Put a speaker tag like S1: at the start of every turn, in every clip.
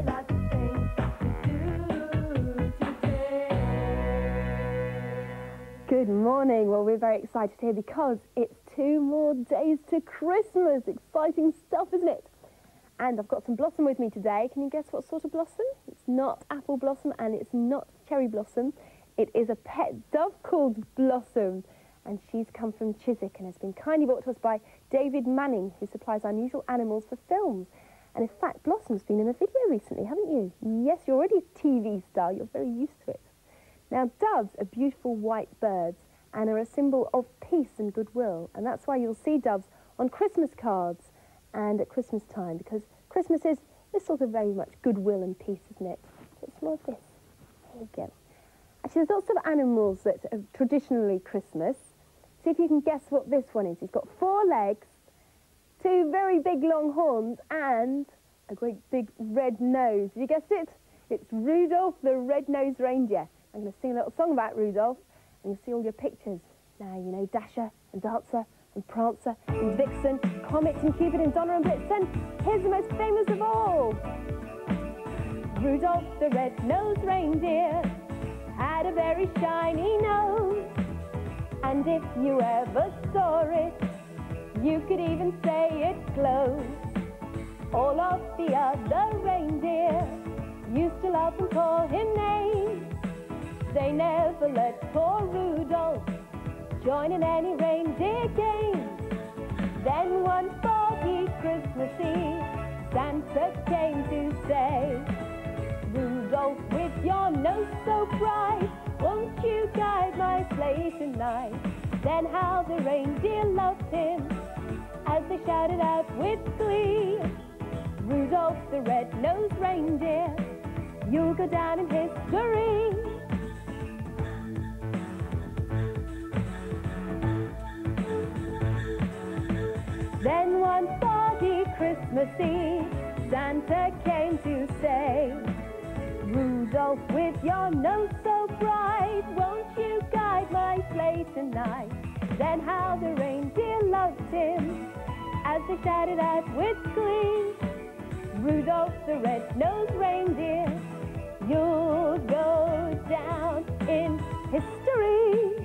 S1: Good morning. Well, we're very excited here because it's 2 more days to Christmas. Exciting stuff, isn't it? And I've got some blossom with me today. Can you guess what sort of blossom? It's not apple blossom and it's not cherry blossom. It is a pet dove called Blossom. And she's come from Chiswick and has been kindly brought to us by David Manning, who supplies unusual animals for films. And in fact, Blossom's been in a video recently, haven't you? Yes, you're already a TV star. You're very used to it. Now, doves are beautiful white birds and are a symbol of peace and goodwill. And that's why you'll see doves on Christmas cards and at Christmas time, because Christmas is sort of very much goodwill and peace, isn't it? Let's smell this. There you go. Actually, there's lots of animals that are traditionally Christmas. See if you can guess what this one is. He's got 4 legs, 2 very big long horns, and a great big red nose. Have you guessed it? It's Rudolph the Red-Nosed Reindeer. I'm going to sing a little song about Rudolph, and you'll see all your pictures. Now, you know Dasher and Dancer and Prancer and Vixen, Comet and Cupid and Donner and Blitzen. Here's the most famous of all. Rudolph the Red-Nosed Reindeer had a very shiny nose, and if you ever saw it, you could even say it glowed. All of the other reindeer used to laugh and call him names. They never let poor Rudolph join in any reindeer games. Then one foggy Christmas Eve, Santa came to say, Rudolph, with your nose so bright, won't you guide my sleigh tonight? Then how the reindeer loved him as they shouted out with glee, Rudolph the Red-Nosed Reindeer, you'll go down in history. Then one foggy Christmas Eve, Santa came to say, Rudolph, with your nose so bright, won't you guide my sleigh tonight? Then how the reindeer loved him as they shouted out with glee, Rudolph the Red-Nosed Reindeer, you'll go down in history.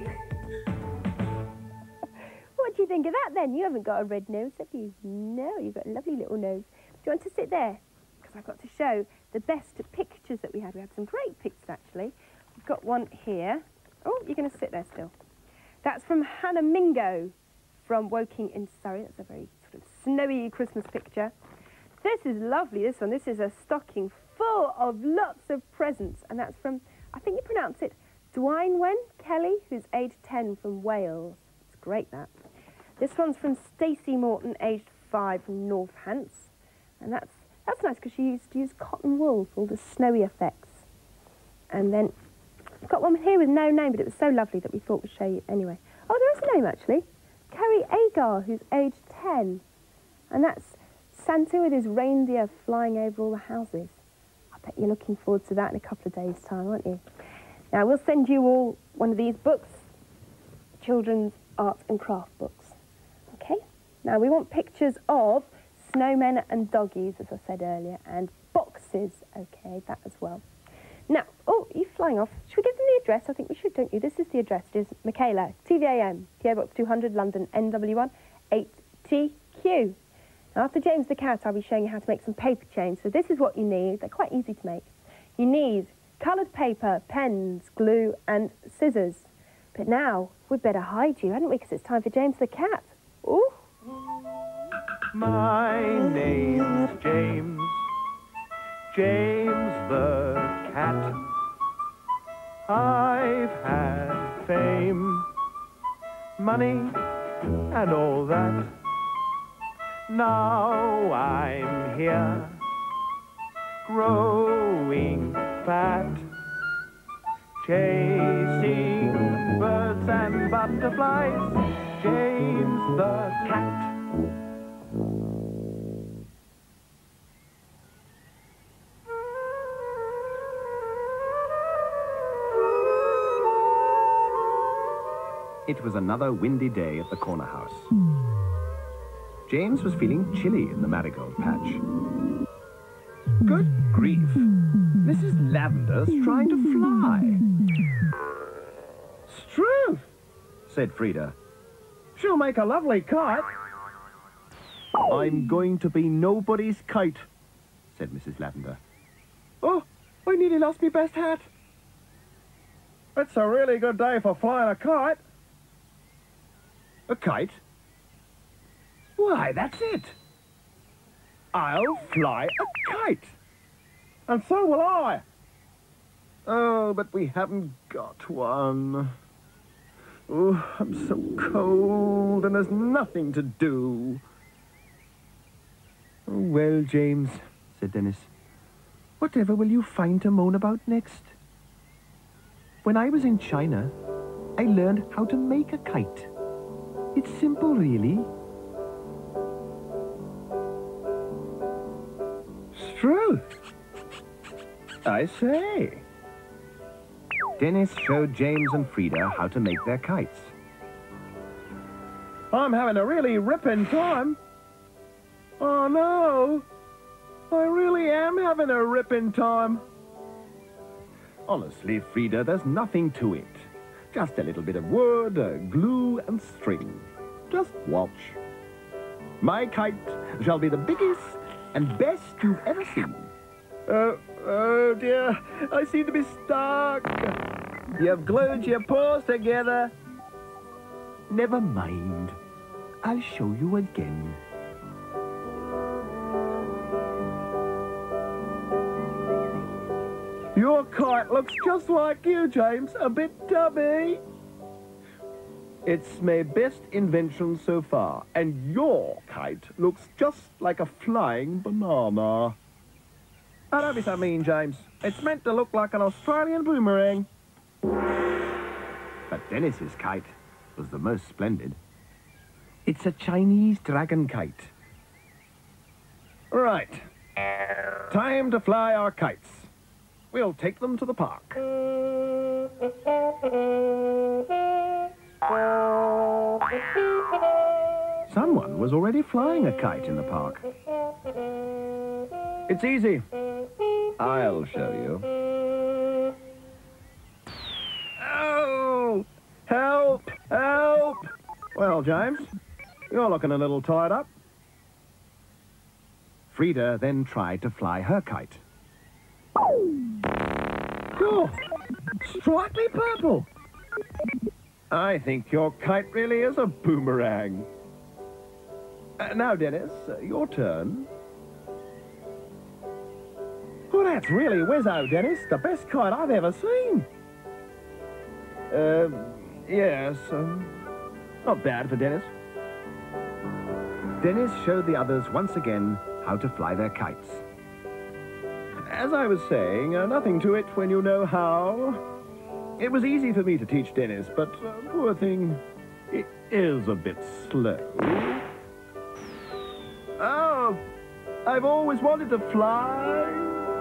S1: What do you think of that then? You haven't got a red nose, have you? No, you've got a lovely little nose. Do you want to sit there? Because I've got to show the best pictures that we had. We had some great pictures, actually. We've got one here. Oh, you're going to sit there still. That's from Hannah Mingo from Woking in Surrey. That's a very sort of snowy Christmas picture. This is lovely, this one. This is a stocking full of lots of presents. And that's from, I think you pronounce it, Dwynwen Kelly, who's aged 10 from Wales. It's great, that. This one's from Stacey Morton, aged 5 from Northants. And that's nice because she used to use cotton wool for all the snowy effects. And then I've got one here with no name, but it was so lovely that we thought we'd show you anyway. Oh, there is a name, actually. Kerry Agar, who's aged 10. And that's Santa with his reindeer flying over all the houses. I bet you're looking forward to that in a couple of days' time, aren't you? Now, we'll send you all one of these books, children's art and craft books. Okay? Now, we want pictures of snowmen and doggies, as I said earlier, and boxes. Okay, that as well. Now, oh, you're flying off. Should we give them the address? I think we should, don't you? This is the address. It is Michaela, TVAM, PO Box 200, London, NW1, 8TQ. Now, after James the Cat, I'll be showing you how to make some paper chains. So this is what you need. They're quite easy to make. You need coloured paper, pens, glue, and scissors. But now, we'd better hide you, hadn't we? Because it's time for James the Cat. Ooh.
S2: My name's James, James the Cat. I've had fame, money, and all that. Now I'm here, growing fat, chasing birds and butterflies, James the Cat.
S3: It was another windy day at the corner house. James was feeling chilly in the marigold patch. Good grief. Mrs. Lavender's trying to fly.
S2: Struth,
S3: Said Frida.
S2: she'll make a lovely kite.
S3: I'm going to be nobody's kite, said Mrs. Lavender.
S2: Oh, I nearly lost my best hat. It's a really good day for flying a kite.
S3: A kite? Why, that's it. I'll fly a kite.
S2: And so will I.
S3: Oh, but we haven't got one. Oh, I'm so cold and there's nothing to do. Oh, well, James, said Dennis, whatever will you find to moan about next? When I was in China, I learned how to make a kite. It's simple, really.
S2: Struth, I say.
S3: Dennis showed James and Frida how to make their kites.
S2: I'm having a really ripping time. Oh, no. I really am having a ripping time.
S3: Honestly, Frida, there's nothing to it. Just a little bit of wood, glue and string. Just watch. My kite shall be the biggest and best you've ever seen.
S2: Oh dear, I seem to be stuck. You've glued your paws together.
S3: Never mind. I'll show you again.
S2: Your kite looks just like you, James, a bit tubby.
S3: It's my best invention so far, and your kite looks just like a flying banana.
S2: Oh, don't be so mean, James. It's meant to look like an Australian boomerang.
S3: But Dennis's kite was the most splendid. It's a Chinese dragon kite.
S2: Right. Time to fly our kites. We'll take them to the park.
S3: Someone was already flying a kite in the park.
S2: It's easy.
S3: I'll show you.
S2: Oh! Help! Help! Well, James, you're looking a little tied up.
S3: Frida then tried to fly her kite.
S2: Oh! Strikingly purple! I think your kite really is a boomerang. Now, Dennis, your turn. Oh, that's really whizzo, Dennis. The best kite I've ever seen. Yes. Not bad for Dennis.
S3: Dennis showed the others once again how to fly their kites.
S2: As I was saying, nothing to it when you know how. It was easy for me to teach Dennis, but poor thing, it is a bit slow. Oh, I've always wanted to fly.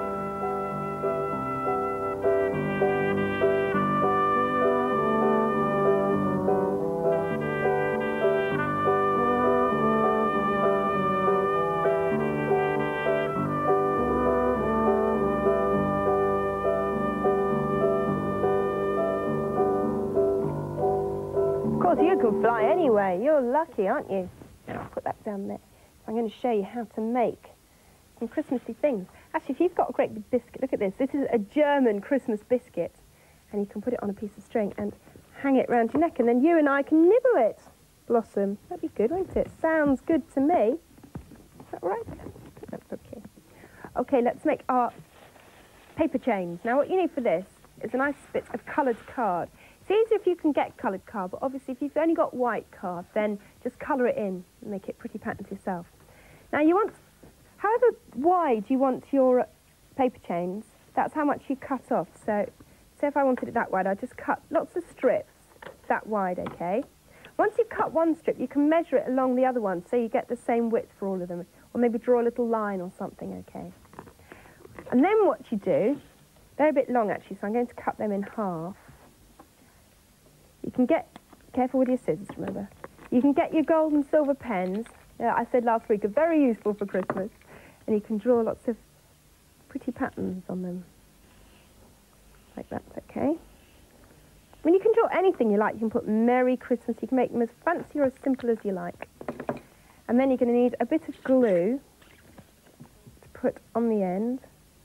S1: Of course, you can fly anyway. You're lucky, aren't you? I'll put that down there. I'm going to show you how to make some Christmassy things. Actually, if you've got a great big biscuit, look at this. This is a German Christmas biscuit. And you can put it on a piece of string and hang it round your neck, and then you and I can nibble it. Blossom. That'd be good, won't it? Sounds good to me. Is that right? That's okay. Okay, let's make our paper chains. Now, what you need for this is a nice bit of coloured card. It's easier if you can get coloured card, but obviously if you've only got white card, then just colour it in and make it pretty patterns yourself. Now you want, however wide you want your paper chains, that's how much you cut off. So, say if I wanted it that wide, I'd just cut lots of strips that wide, okay? Once you've cut one strip, you can measure it along the other one so you get the same width for all of them, or maybe draw a little line or something, okay? And then what you do, they're a bit long actually, so I'm going to cut them in half. You can get, careful with your scissors, remember. You can get your gold and silver pens. I said last week, are very useful for Christmas. And you can draw lots of pretty patterns on them. Like that's okay. I mean, you can draw anything you like. You can put Merry Christmas. You can make them as fancy or as simple as you like. And then you're going to need a bit of glue to put on the end.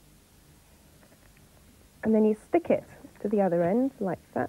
S1: And then you stick it to the other end, like that.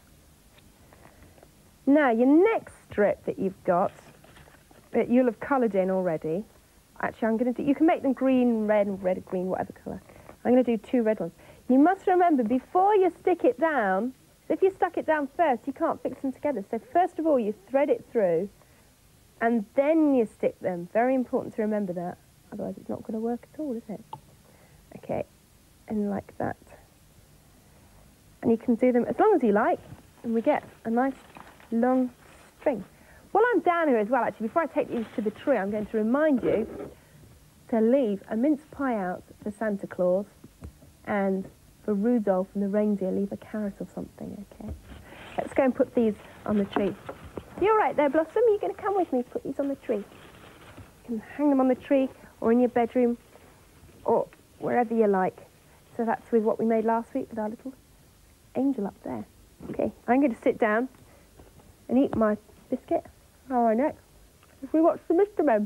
S1: Now, your next strip that you've got, that you'll have coloured in already. Actually, I'm going to do, you can make them green, red, green, whatever colour. I'm going to do 2 red ones. You must remember, before you stick it down, so if you stuck it down first, you can't fix them together. So first of all, you thread it through, and then you stick them. Very important to remember that. Otherwise, it's not going to work at all, is it? Okay, and like that. And you can do them as long as you like, and we get a nice long string. While I'm down here as well, actually, before I take these to the tree, I'm going to remind you to leave a mince pie out for Santa Claus, and for Rudolph and the reindeer, leave a carrot or something, okay? Let's go and put these on the tree. You're right there, Blossom. You're going to come with me to put these on the tree. You can hang them on the tree or in your bedroom or wherever you like. So that's with what we made last week with our little angel up there. Okay, I'm going to sit down and eat my biscuit. All right, next, if we watch the Mr. Men.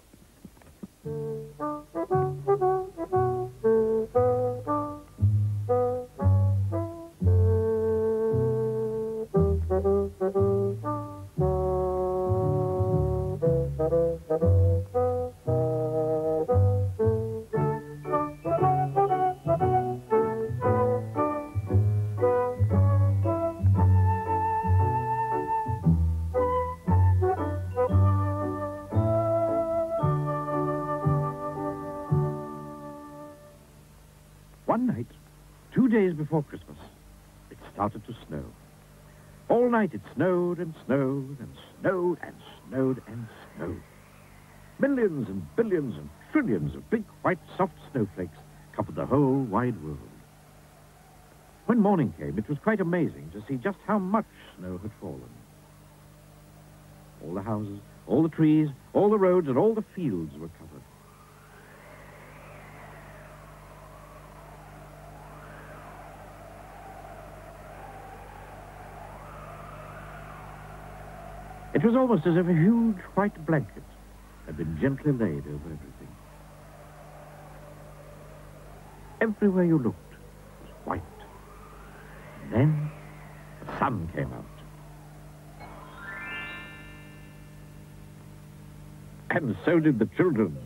S4: One night, 2 days before Christmas, it started to snow. All night it snowed and snowed and snowed and snowed and snowed. Millions and billions and trillions of big white soft snowflakes covered the whole wide world. When morning came, it was quite amazing to see just how much snow had fallen. All the houses, all the trees, all the roads, and all the fields were covered. It was almost as if a huge white blanket had been gently laid over everything. Everywhere you looked was white. And then the sun came out. And so did the children.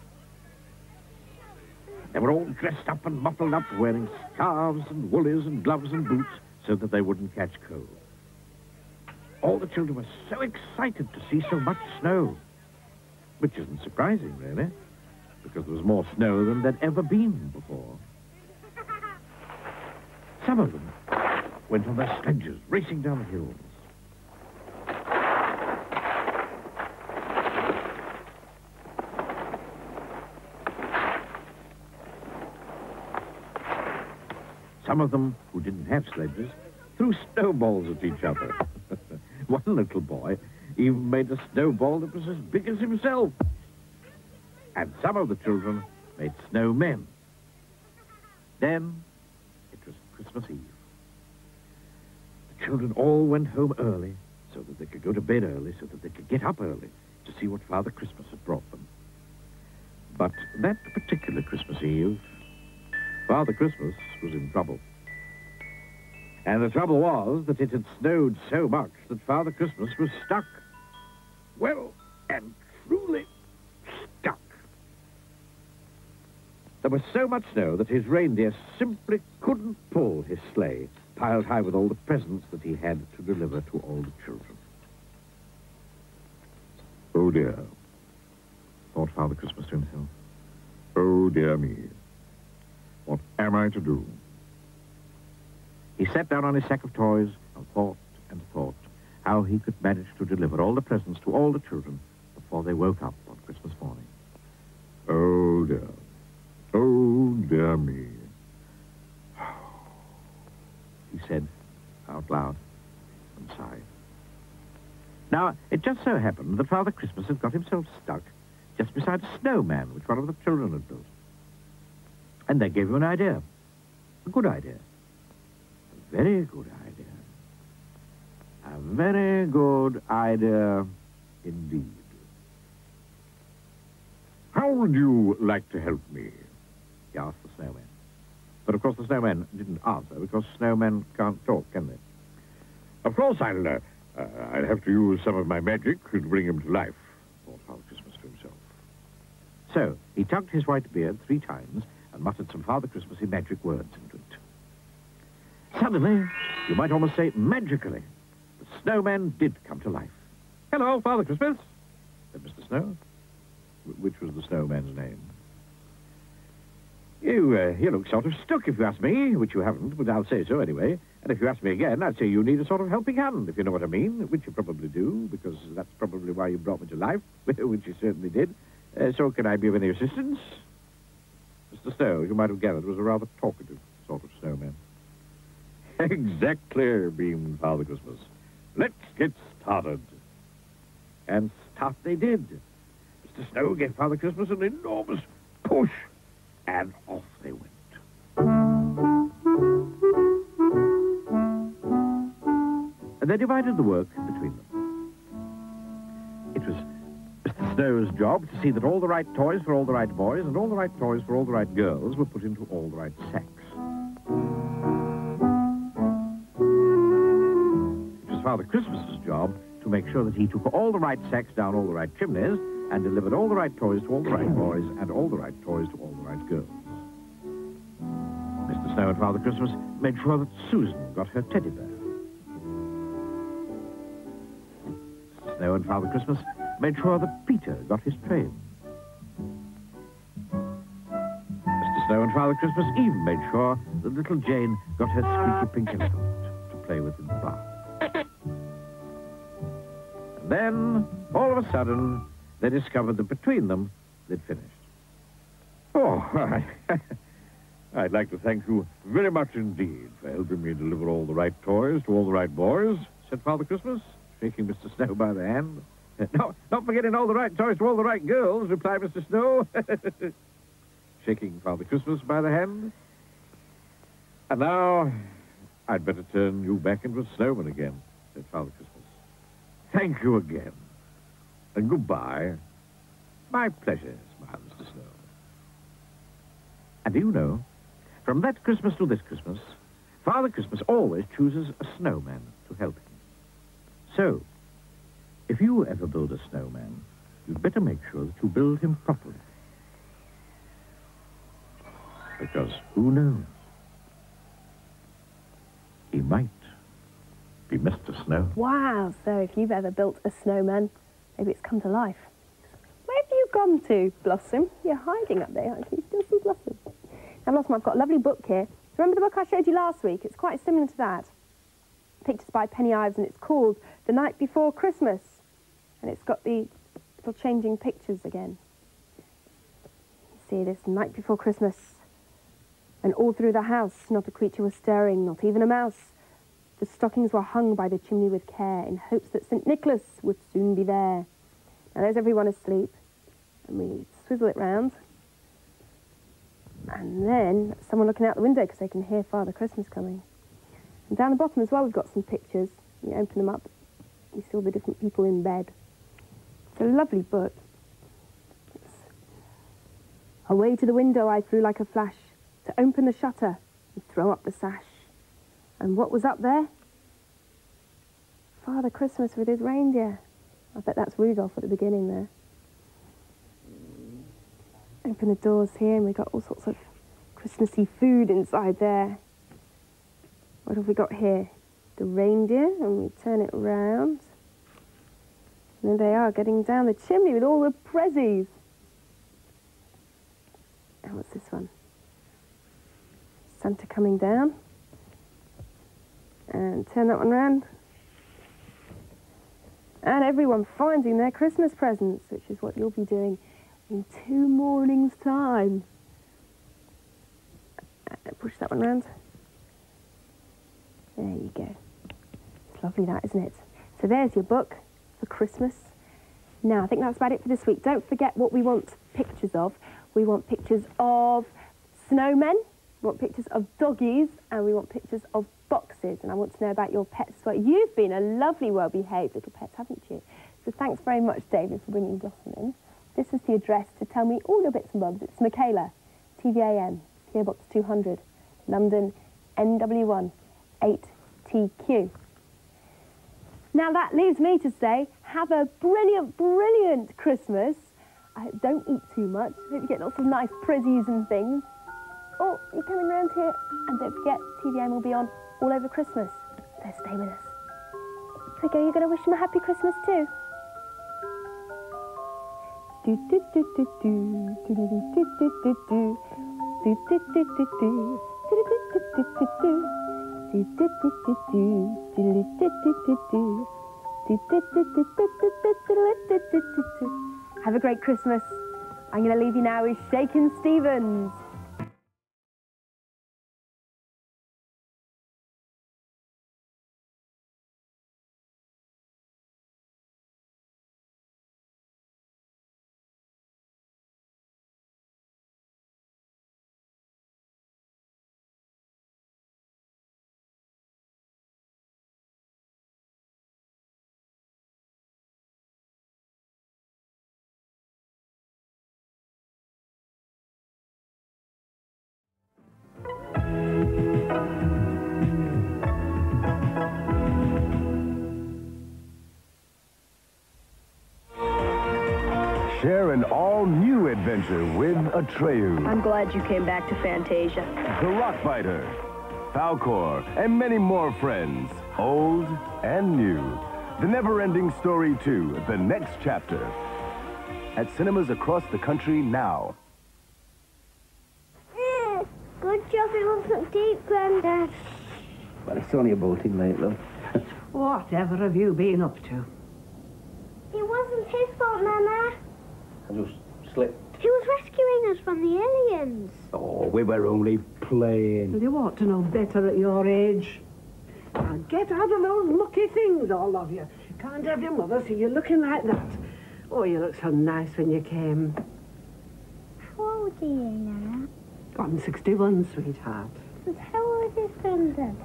S4: They were all dressed up and muffled up, wearing scarves and woolies and gloves and boots so that they wouldn't catch cold. All the children were so excited to see so much snow, which isn't surprising, really, because there was more snow than there'd ever been before. Some of them went on their sledges, racing down the hills. Some of them, who didn't have sledges, threw snowballs at each other. One little boy even made a snowball that was as big as himself. And some of the children made snowmen. Then it was Christmas Eve. The children all went home early so that they could go to bed early, so that they could get up early to see what Father Christmas had brought them. But that particular Christmas Eve, Father Christmas was in trouble. And the trouble was that it had snowed so much that Father Christmas was stuck. Well, and truly stuck. There was so much snow that his reindeer simply couldn't pull his sleigh, piled high with all the presents that he had to deliver to all the children.
S2: Oh, dear,
S4: Thought Father Christmas to himself.
S2: oh, dear me. What am I to do?
S4: He sat down on his sack of toys and thought how he could manage to deliver all the presents to all the children before they woke up on Christmas morning.
S2: Oh, dear. Oh, dear me.
S4: He said out loud and sighed. Now, it just so happened that Father Christmas had got himself stuck just beside a snowman which one of the children had built. And they gave you an idea. A good idea. A very good idea. A very good idea indeed. How would you like to help me? He asked the snowman. But of course the snowman didn't answer, because snowmen can't talk, can they? Of course I'll have to use some of my magic to bring him to life, thought Father Christmas to himself. So he tugged his white beard 3 times and muttered some Father Christmassy magic words into it. Suddenly, you might almost say magically, the snowman did come to life. Hello, Father Christmas, said Mr. Snow, which was the snowman's name. You look sort of stuck, if you ask me, which you haven't, but I'll say so anyway. And if you ask me again, I'd say you need a sort of helping hand, if you know what I mean, which you probably do, because that's probably why you brought me to life, which you certainly did. So can I be of any assistance? Mr. Snow, you might have gathered, was a rather talkative sort of snowman. Exactly, beamed Father Christmas. Let's get started. And start they did. Mr. Snow gave Father Christmas an enormous push, and off they went. And they divided the work between them. It was Mr. Snow's job to see that all the right toys for all the right boys and all the right toys for all the right girls were put into all the right sacks. It was Father Christmas's job to make sure that he took all the right sacks down all the right chimneys and delivered all the right toys to all the right boys and all the right toys to all the right girls. Mr. Snow and Father Christmas made sure that Susan got her teddy bear. Mr. Snow and Father Christmas made sure that Peter got his train. Mr. Snow and Father Christmas even made sure that little Jane got her squeaky pink elephant to play with in the bath. And then, all of a sudden, they discovered that between them, they'd finished. Oh, I'd like to thank you very much indeed for helping me deliver all the right toys to all the right boys, said Father Christmas, shaking Mr. Snow by the hand. No, not forgetting all the right toys to all the right girls, replied Mr. Snow, shaking Father Christmas by the hand. And now, I'd better turn you back into a snowman again, said Father Christmas. Thank you again. And goodbye. My pleasure, smiled Mr. Snow. And do you know, from that Christmas to this Christmas, Father Christmas always chooses a snowman to help him. So, if you ever build a snowman, you'd better make sure that you build him properly. Because who knows? He might be Mr. Snow.
S1: Wow, so if you've ever built a snowman, maybe it's come to life. Where have you gone to, Blossom? You're hiding up there, aren't you? You still see Blossom? Now, Blossom, I've got a lovely book here. Remember the book I showed you last week? It's quite similar to that. Pictures by Penny Ives, and it's called The Night Before Christmas. And it's got the little changing pictures again. See this, night before Christmas. And all through the house, not a creature was stirring, not even a mouse. The stockings were hung by the chimney with care, in hopes that St. Nicholas would soon be there. Now there's everyone asleep, and we swivel it round. And then someone looking out the window because they can hear Father Christmas coming. And down the bottom as well, we've got some pictures. You open them up, you see all the different people in bed. It's a lovely book. Away to the window I flew like a flash, to open the shutter and throw up the sash. And what was up there? Father Christmas with his reindeer. I bet that's Rudolph at the beginning there. Open the doors here and we've got all sorts of Christmassy food inside there. What have we got here? The reindeer, and we turn it around. And there they are, getting down the chimney with all the prezzies. And what's this one? Santa coming down. And turn that one round. And everyone finding their Christmas presents, which is what you'll be doing in 2 mornings' time. Push that one round. There you go. It's lovely that, isn't it? So there's your book for Christmas. Now, I think that's about it for this week. Don't forget what we want pictures of. We want pictures of snowmen, we want pictures of doggies, and we want pictures of boxes. And I want to know about your pets as well. You've been a lovely, well-behaved little pet, haven't you? So thanks very much, David, for bringing Blossom in. This is the address to tell me all your bits and bobs. It's Michaela, TVAM, PO Box 200, London, NW1, 8TQ. Now that leaves me to say, have a brilliant, brilliant Christmas. Don't eat too much. Hope you get lots of nice prezzies and things. Oh, you're coming round here. And don't forget, TVM will be on all over Christmas. So stay with us. Here we go, you're going to wish them a happy Christmas too. Do do do do do do do do do do do do do do do do do. Have a great Christmas. I'm going to leave you now with Shakin' Stevens.
S2: Share an all-new adventure with Atrixo.
S5: I'm glad you came back to Fantasia.
S2: The Rockbiter, Falcor, and many more friends, old and new. The NeverEnding Story II, the next chapter. At cinemas across the country now.
S6: Good job, it wasn't deep, Grandad.
S7: Well, it's only a bolting late, love.
S8: Whatever have you been up to?
S6: It wasn't his fault, Nana.
S7: I just slipped.
S6: He was rescuing us from the aliens.
S7: Oh, we were only playing.
S8: You ought to know better at your age. Now get out of those mucky things, all of you. Can't have your mother see you looking like that. Oh, you look so nice when you came.
S6: How old are you, Nana?
S8: I'm 61, sweetheart.
S6: And how old is Grandad?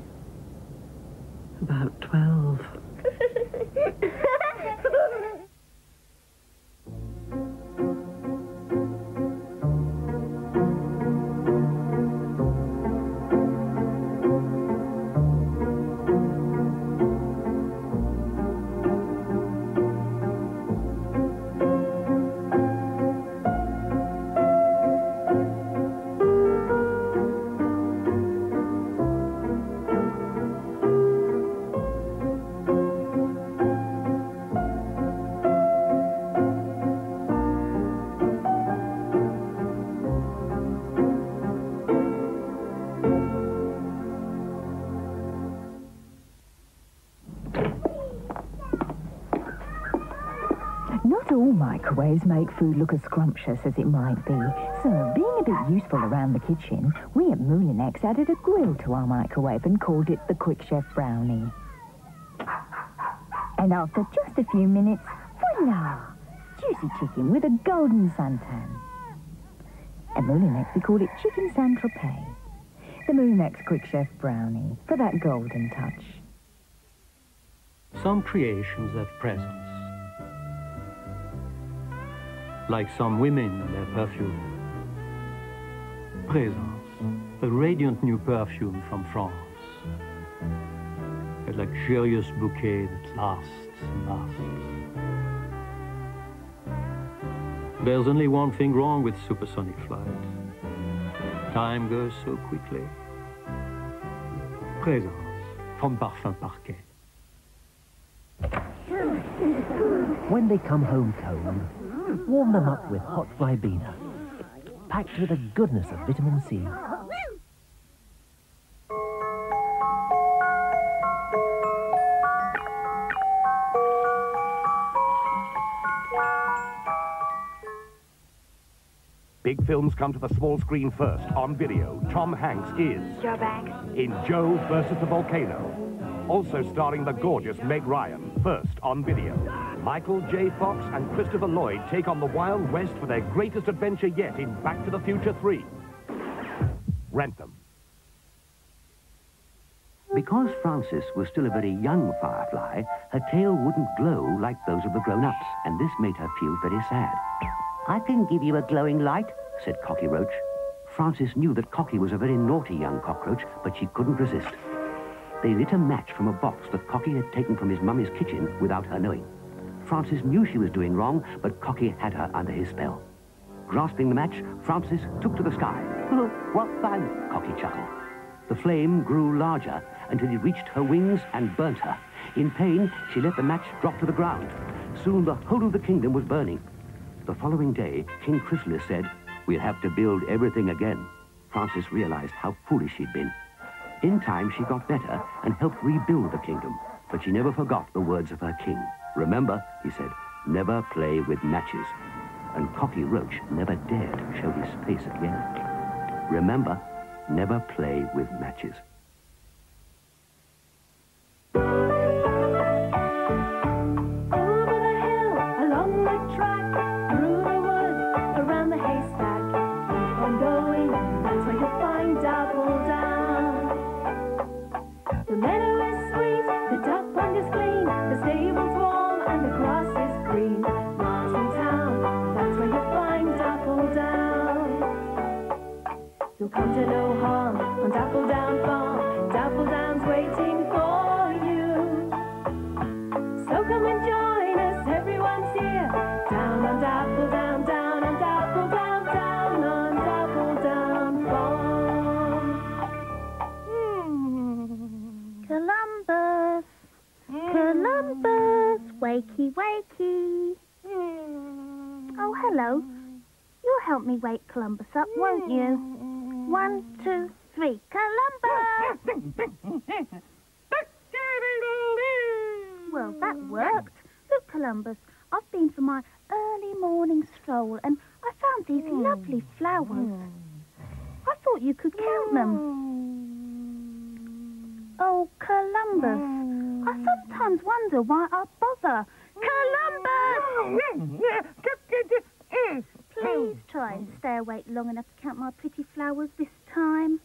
S8: About 12.
S9: Not all microwaves make food look as scrumptious as it might be. So, being a bit useful around the kitchen, we at Moulinex added a grill to our microwave and called it the Quickchef Brownie. And after just a few minutes, voila! Juicy chicken with a golden suntan. At Moulinex, we call it Chicken Saint-Tropez. The Moulinex Quickchef Brownie, for that golden touch.
S10: Some creations have presence. Like some women in their perfume. Présence, a radiant new perfume from France. A luxurious bouquet that lasts and lasts. There's only one thing wrong with supersonic flight. Time goes so quickly. Présence, from Parfums Parquet.
S7: When they come home cold, warm them up with hot Ribena, packed with the goodness of vitamin C.
S11: Big films come to the small screen first. On video, Tom Hanks is
S6: Joe Banks.
S11: in Joe versus the Volcano. Also starring the gorgeous Meg Ryan, first on video. Michael J. Fox and Christopher Lloyd take on the Wild West for their greatest adventure yet in Back to the Future 3. rent them.
S12: Because Frances was still a very young firefly, her tail wouldn't glow like those of the grown-ups, and this made her feel very sad. "I can give you a glowing light," said Cocky Roach. Frances knew that Cocky was a very naughty young cockroach, but she couldn't resist. They lit a match from a box that Cocky had taken from his mummy's kitchen without her knowing. Frances knew she was doing wrong, but Cocky had her under his spell. Grasping the match, Frances took to the sky. "Oh, what fun!" Cocky chuckled. The flame grew larger until it reached her wings and burnt her. In pain, she let the match drop to the ground. Soon the whole of the kingdom was burning. The following day, King Chrysalis said, "We'll have to build everything again." Frances realized how foolish she'd been. In time, she got better and helped rebuild the kingdom, but she never forgot the words of her king. "Remember," he said, "never play with matches." And Cocky Roach never dared show his face again. Remember, never play with matches.
S13: Come to no harm on Dappledown Farm. Dappledown's waiting for you. So come and join us, everyone's here. Down on Dappledown, down on Dappledown, down on Dappledown Farm.
S6: Columbus, Columbus, wakey, wakey. Oh, hello. You'll help me wake Columbus up, won't you? 1, 2, 3, Columbus! Well, that worked. Look, Columbus, I've been for my early morning stroll and I found these lovely flowers. I thought you could count them. Oh, Columbus, I sometimes wonder why I bother. Columbus! Please try and stay awake long enough to count my pretty flowers this time.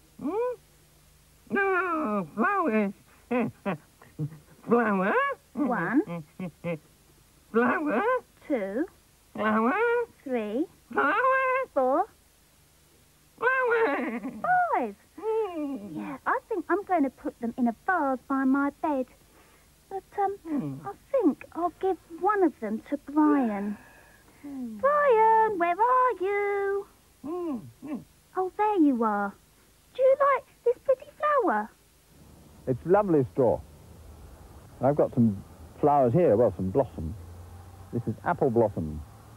S14: No, flowers. Flower.
S6: 1.
S14: Flower.
S6: 2.
S14: Flower.
S6: 3.
S14: Flower.
S6: 4.
S14: Flower.
S6: 5. Yeah, I think I'm going to put them in a vase by my bed. But, I think I'll give one of them to Brian. Brian, where are you? Oh, there you are. Do you like this pretty flower?
S15: It's lovely straw. I've got some flowers here, well, some blossom. This is apple blossom.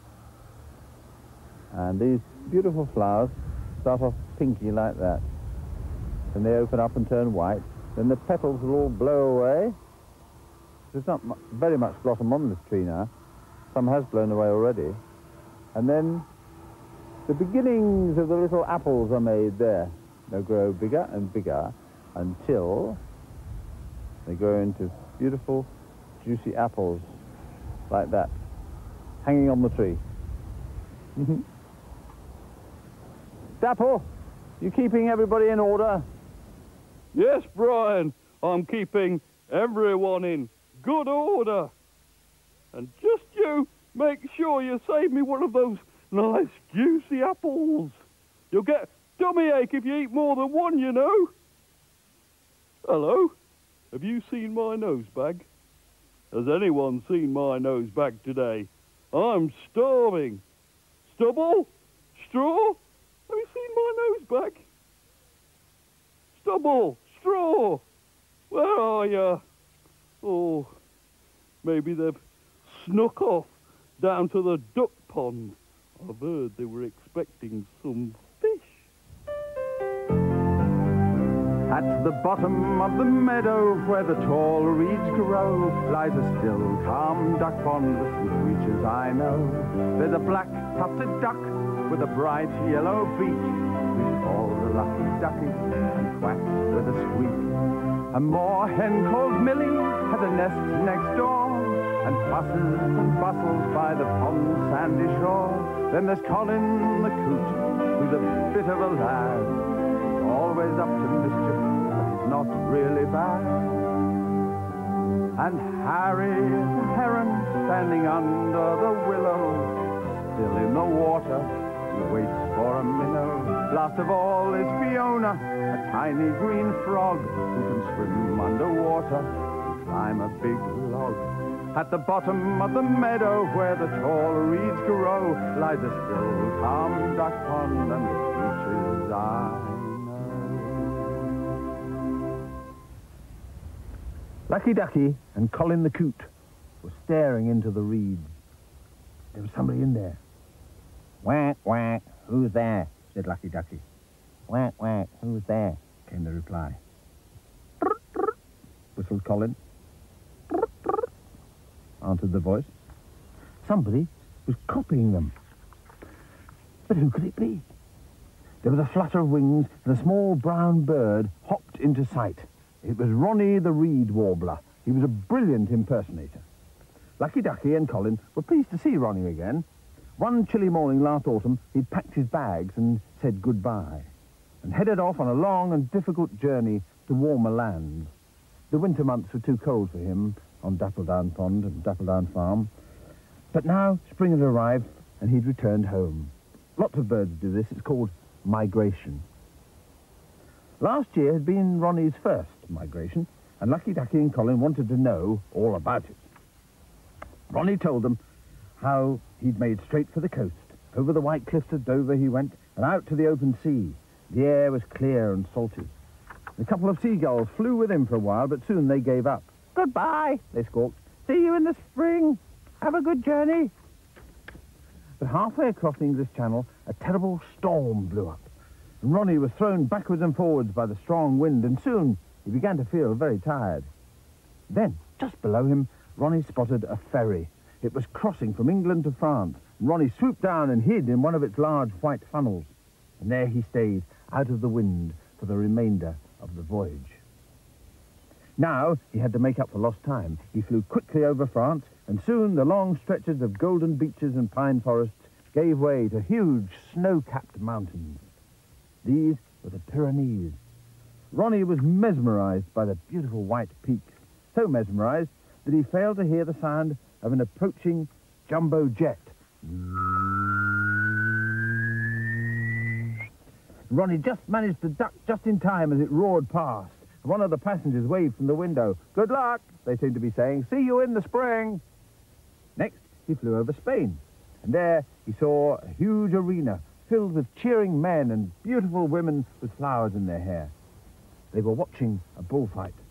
S15: And these beautiful flowers start off pinky like that. Then they open up and turn white. Then the petals will all blow away. There's not very much blossom on this tree now. Some has blown away already. And then the beginnings of the little apples are made there. They'll grow bigger and bigger until they grow into beautiful, juicy apples like that, hanging on the tree. Dapple, you keeping everybody in order?
S16: Yes, Brian, I'm keeping everyone in good order. And just you make sure you save me one of those nice juicy apples. You'll get tummy ache if you eat more than one, you know. Hello? Have you seen my nose bag? Has anyone seen my nose bag today? I'm starving. Stubble? Straw? Have you seen my nose bag? Stubble? Straw? Where are you? Oh, maybe they've snuck off down to the duck pond. I've heard they were expecting some fish.
S17: At the bottom of the meadow where the tall reeds grow lies a still, calm duck pond with some creatures I know. There's a black tufted duck with a bright yellow beak who's called a lucky ducky and quacks with a squeak. A moor hen called Millie has a nest next door and fusses and bustles by the pond's sandy shore. Then there's Colin the coot, who's a bit of a lad, all always up to mischief, but he's not really bad. And Harry the heron, standing under the willow, still in the water, he waits for a minnow. Last of all is Fiona, a tiny green frog who can swim underwater and climb a big log. At the bottom of the meadow where the tall reeds grow lies a still, calm duck pond and the beaches I know.
S15: Lucky Ducky and Colin the Coot were staring into the reeds. There was somebody in there.
S18: Quack, quack, who's there? Said Lucky Ducky. Quack, quack, who's there? Came the reply.
S15: Whistled Colin. Answered the voice. Somebody was copying them. But who could it be? There was a flutter of wings and a small brown bird hopped into sight. It was Ronnie the Reed Warbler. He was a brilliant impersonator. Lucky Ducky and Colin were pleased to see Ronnie again. One chilly morning last autumn, he'd packed his bags and said goodbye, and headed off on a long and difficult journey to warmer lands. The winter months were too cold for him on Dappledown Pond and Dappledown Farm. But now spring had arrived and he'd returned home. Lots of birds do this. It's called migration. Last year had been Ronnie's first migration, and Lucky Ducky and Colin wanted to know all about it. Ronnie told them how he'd made straight for the coast. Over the white cliffs of Dover he went, and out to the open sea. The air was clear and salty. A couple of seagulls flew with him for a while, but soon they gave up. "Goodbye," they squawked. "See you in the spring. Have a good journey." But halfway across the English Channel, a terrible storm blew up, and Ronnie was thrown backwards and forwards by the strong wind, and soon he began to feel very tired. Then, just below him, Ronnie spotted a ferry. It was crossing from England to France, and Ronnie swooped down and hid in one of its large white funnels. And there he stayed, out of the wind, for the remainder of the voyage. Now he had to make up for lost time. He flew quickly over France, and soon the long stretches of golden beaches and pine forests gave way to huge snow-capped mountains. These were the Pyrenees. Ronnie was mesmerized by the beautiful white peaks, so mesmerized that he failed to hear the sound of an approaching jumbo jet. Ronnie just managed to duck just in time as it roared past. One of the passengers waved from the window. "Good luck," they seemed to be saying. "See you in the spring." Next, he flew over Spain, and there he saw a huge arena filled with cheering men and beautiful women with flowers in their hair. They were watching a bullfight.